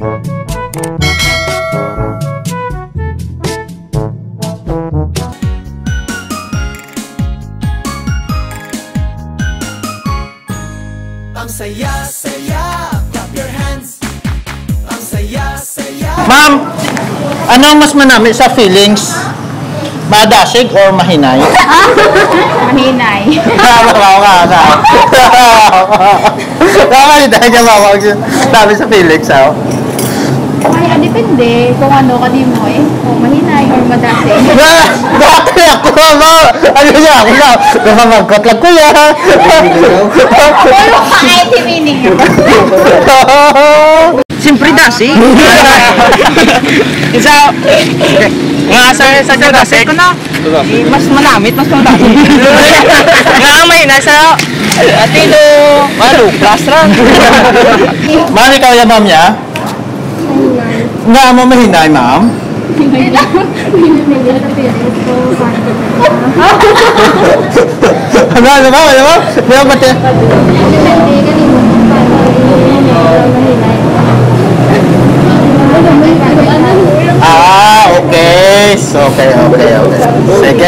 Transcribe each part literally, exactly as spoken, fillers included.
Ang saya-saya, clap your hands. Ang saya-saya. Ma'am, anong mas manami sa feelings? Madasig or mahinay? Mahinay. Mabaw ka na. Nakakalita niya mawag sabi sa feelings, ha? Ay, depende kung ano ka di mo eh. Kung mahinay or madasig. Bakit ako, ma'am? Ano niya ako na? Namamagkot lang ko yan. Pero kahit yung meaning yun. Siyempre dasig. Isa, nga sa sa dasig ko na. Mas malamit, mas malamit. Nga may nasa atilo, malo, plastran. Ma'am, ikaw yan, ma'am, niya? Nga mo mahinay, ma'am? Hindi lang. Hindi lang sa parents ko. Ano, ano ba? Ano ba? Ano ba? Depende, ganun mo. Paano mahinay? Ah, okay. So, okay, okay, okay. Sige.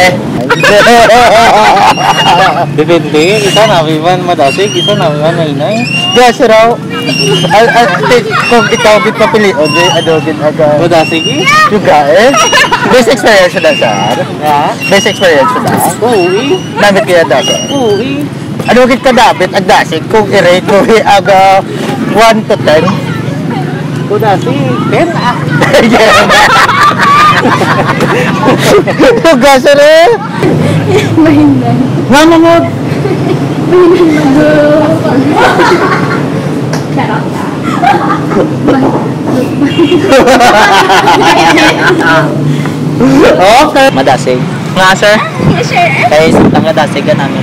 Depende, isa namin man madasig, isa namin man mahinay. Yes, raw. Al al kung ikaw git papili o di ano git aga. Madasig eh. Juga eh. Best experience na sir. Ha? Best experience na. Uwi. Damit kaya dati. Uwi. Ano git ka dapat ag dasig kung i-rate ko aga one to ten? Madasig, ten ah. Juga sir eh. Mahinay. Mama mo. Charot. Okay. Madasig. Nga sir. Sure. Kaya lang madasig ka namin.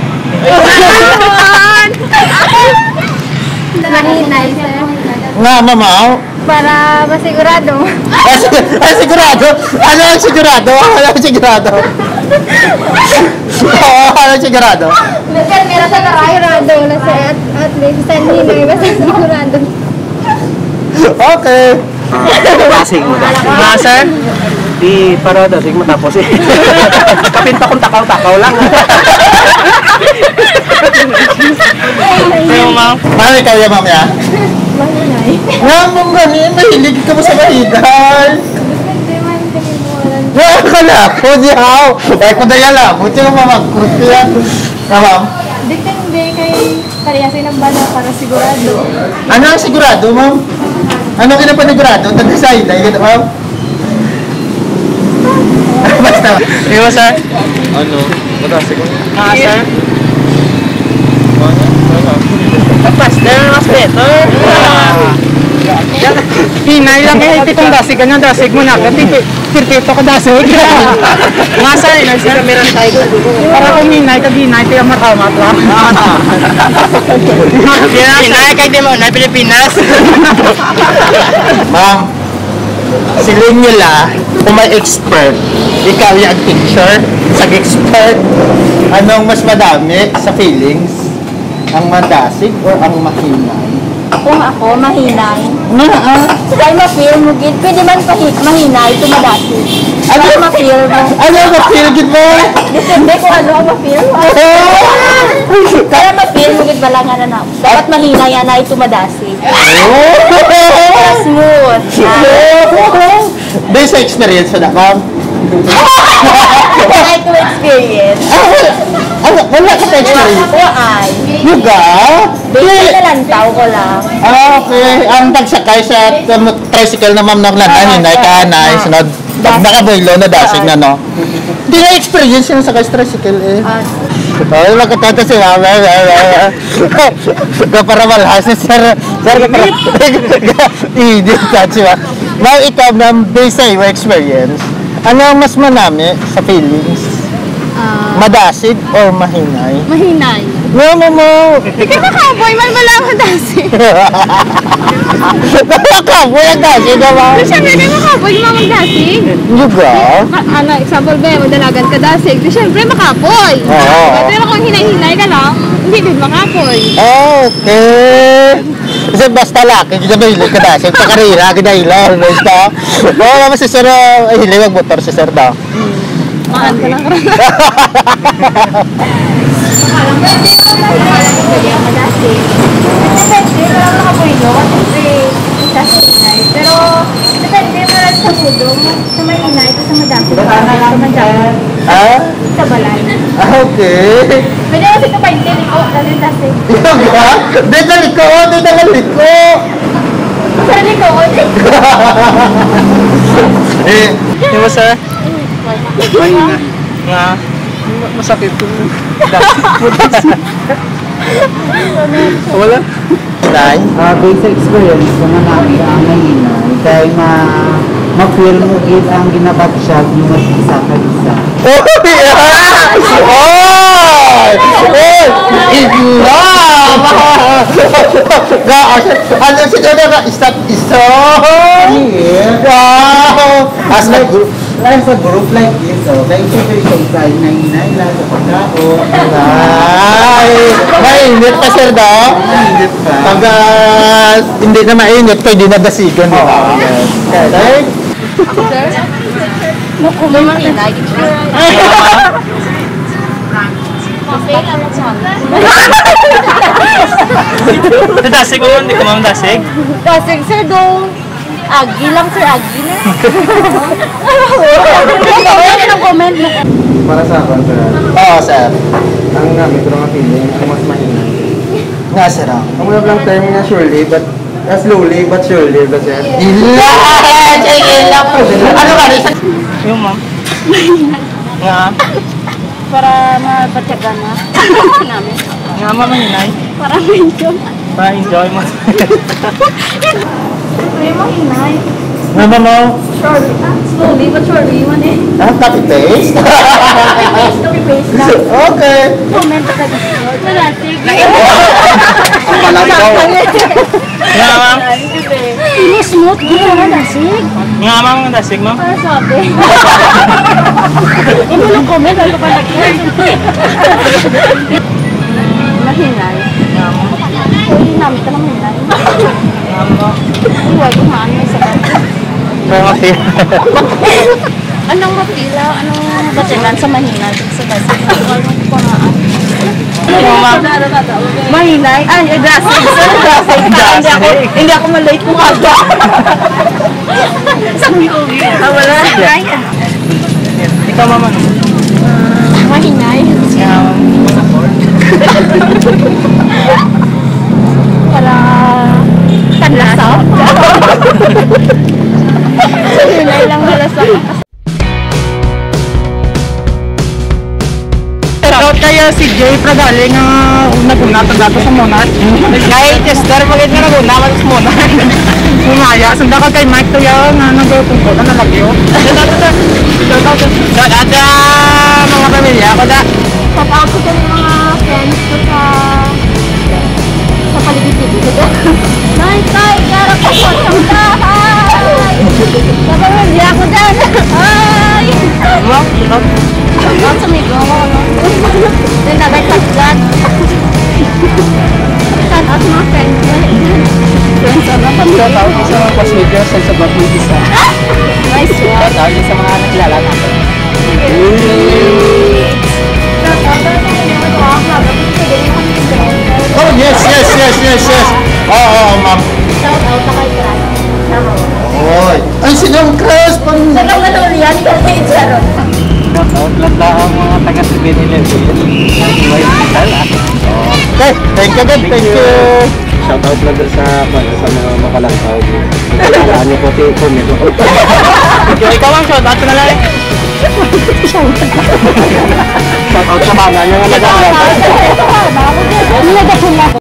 Mahinay, sir. Nga mama. Para masigurado. Ah, sig- ah, sigurado? Ano ang sigurado? Ano ang sigurado? Oo, ano ang sigurado? Kasi meron sa sigurado na sa at, at least sa ninay, basta sigurado. Okay. Madasig mo. Nga sir. Di para dasig matapos eh. Kapinta kong takaw-takaw lang. Pero ma'am. Mami, kaya ma'am ya? Mahinay. Nga mong gani, mahilig ka mo sa mahigal. Hindi man kinimulan. Nga ka na, po diyaw. Eh, kung daya lang, buti mo mamagkrut ko yan. Nga ma'am? Depende kay pariyasin ng bala para sigurado. Ano ang sigurado, ma'am? Ano kinapanigurado? Tag-decide, ay gano'n, ma'am? Basta. Di ba sir? Ano? Madasig mo. Nga sir. Master, mas better. Hinay lang eh, hindi kong dasig ganyan, dasig mo na. Kasi pirpito ko dasig. Nga sir, hinay sir. Para kung hinay, kag hinay, kaya matamat lang. Hinay, kag di mo na Pilipinas. Ma'am, silin nila kung may expert, ikaw yung teacher, sag-expert, anong mas madami sa feelings? Ang madasig o ang mahinay? Kung ako, mahinay. Nga ah. Ay, ma-feel mo, gid. Pwede man pahi- mahinay, tumadasi. Ano? Ay, ma-feel mo. Ano ba feel good mo? Depende kung ano ang ma-feel mo. Kaya ma-feel mo, gid, wala nga na na. Dapat mahinay yan ay tumadasi. Para smooth. Based sa experience mo na, ma'am? Ay, to experience. Ah, wala. Ano, wala ka sa experience? Ako ay. Yuga? Basic na lang tao ko lang. Ah, okay. Ang pagsakay sa um, tricycle na ma'am ng landanin, ay kanay, sunod. Pag nakaboylo na dasig na, no? Hindi na experience yung sakay sa tricycle, eh. Oh, wala ka tata si ma'am. Para malhas si sir. Sir, ka para. Hindi ka si ma'am. Ma'am, ikaw na based sa iyong experience, ano ang mas manami sa feelings? Madasig or mahinay? Mahinay. No, mo mo. Hindi ka makaboy, man wala madasi. Nakakaboy ang dasig naman. Siyempre, hindi makaboy, yung mga magdasig. Yuga? Ano, example ba, magdalagan ka dasig. Di siyempre, makapoy. Oo. Pero kung hinay-hinay ka lang, hindi din makapoy. Okay. Kasi basta laki, hindi ba hilig ka dasig. Sa karira, ginailan. Basta. Oo, naman si Sir, ay hilig mag-motor si Sir daw. Makan ko lang rin. Pero, depende mo lang sa mudo mo. Sa may inay, ito sa madasi. Sa madasi. Ah? Sa balay. Ah, okay. Pwede kasi ito pa yung tiliko. Dali dasi. Ikaw ba? Di na liko, di na liko. Sa liko, ulit. Eh, Di ba, sir? Mahina. Nga. Masakit ko. Wala. Nay? Uh, basic experience kung namin ang mahina dahil ma ma-feel mo gid ang ginabat siya yung mag-isa ka isa. Oh! Oh! Oh! Ila! Ano si Dodo ka? Isat iso! Wow! As a group. As a group like this, oh, kaya situation sa inay-inay lang sa pagkao. Ay! Mainit pa sir daw? Mainit pa. Pag ah, hindi na mainit, pwede na dasigan. Di ba? Okay. May makinay. Dasig ko, hindi ko mamdasig. Dasig, sir, dong. Agi lang, sir, agi na. Ano comment mo? Para sa akin, sir, Oo, sir. ang namin ko nga feeling, ang mas mahina. Nga, sir. ah. Ang wala lang term niya surely, but uh, slowly but surely, ba sir? Ila! Ila po. Ano ba? Yung ma'am. Nga. Para mapatyaga na. Namin. Nga, ma'am, mahinay. Para medyo. Para enjoy mo. May mahinay. Mama mo? Surely. Ah, slowly but surely. Yun eh. Ah, copy paste? Copy-paste, copy-paste lang. Okay. Comment ka dito. Wala, sige. Nga, ma'am. Ini smooth. Gila na, dasig. Nga, ma'am, dasig, ma'am. Para sabi. Hindi lang comment. Ano pa nag-comment? Mahinay. Nga, ma'am. Uy, namin ka na mahinay. Nga, ma'am. Uy, kumaan may sabat. Pero kasi. Anong mapila? Anong batyagan sa mahina? Sa dasig. Anong kumaan? Ano, ma'am? Mahinay? Ay, ay, dasig. Dasig. Hindi ako, hindi ako malate kung aga. Sa uwi-uwi. Ah, wala. Ikaw, ma'am, ano? Mahinay. Nga, ma'am. Para tanlasap. Mahinay lang malasap. Shoutout kayo si Jay Pragaling nga naguna tagato sa Monarch. Kay Chester magit nga naguna man sa Monarch. Umaya sunda ka kay Mike to yaw nga nagtungkol na lagyo. Shoutout shoutout sa mga pamilya ko da. Shoutout ko sa mga friends ko sa sa paligid-ligid. Nay, tay, karap ko po sa bahay. Sa pamilya ko dyan. Ay! Ma'am, shoutout. Shoutout sa migo ko. Then, nagay-tagdan. Shoutout sa mga friends ko. Friends ko na pamilya. Shoutout sa mga classmates sa sabag ng isa. Nice one. Shoutout sa mga nakilala natin. Shoutout sa mga Oh, yes, yes, yes, yes, yes. Oo, oh, oh, ma'am. Shoutout na kay Crush. Oy. Ay, sinong crush? Pang... Sarang manulian kasi Sharon. Shoutout lang ang mga taga-seven eleven. Okay, thank you, good. Thank you. Shoutout lang sa sa mga makalangkaw. Ano ko ti comment ko. Ikaw ang shoutout na lang. Shoutout sa mga nga nagagawa. Shoutout sa mga